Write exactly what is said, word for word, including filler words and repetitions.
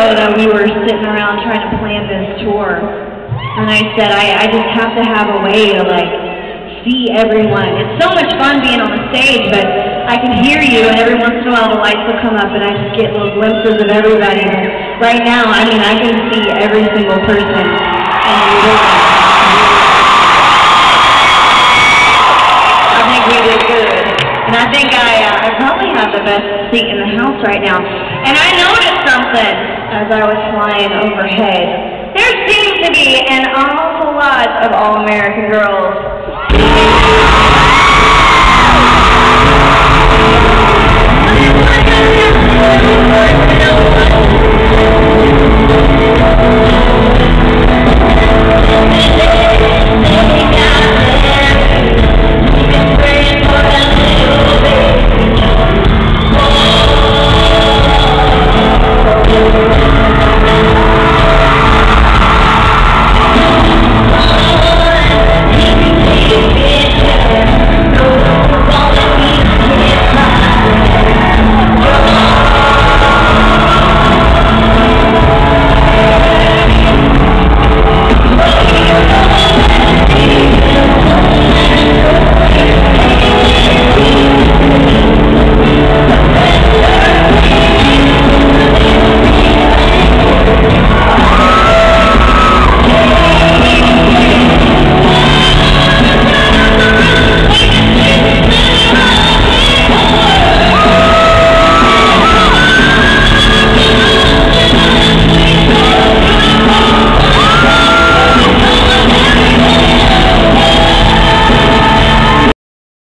that we were sitting around trying to plan this tour, and I said, I, I just have to have a way to, like, see everyone. It's so much fun being on the stage, but I can hear you, and every once in a while the lights will come up, and I just get little glimpses of everybody. But right now, I mean, I can see every single person in the room. I think we did good. And I think I, uh, I probably have the best seat in the house right now. And I noticed something as I was flying overhead. There seems to be an awful lot of all-American girls.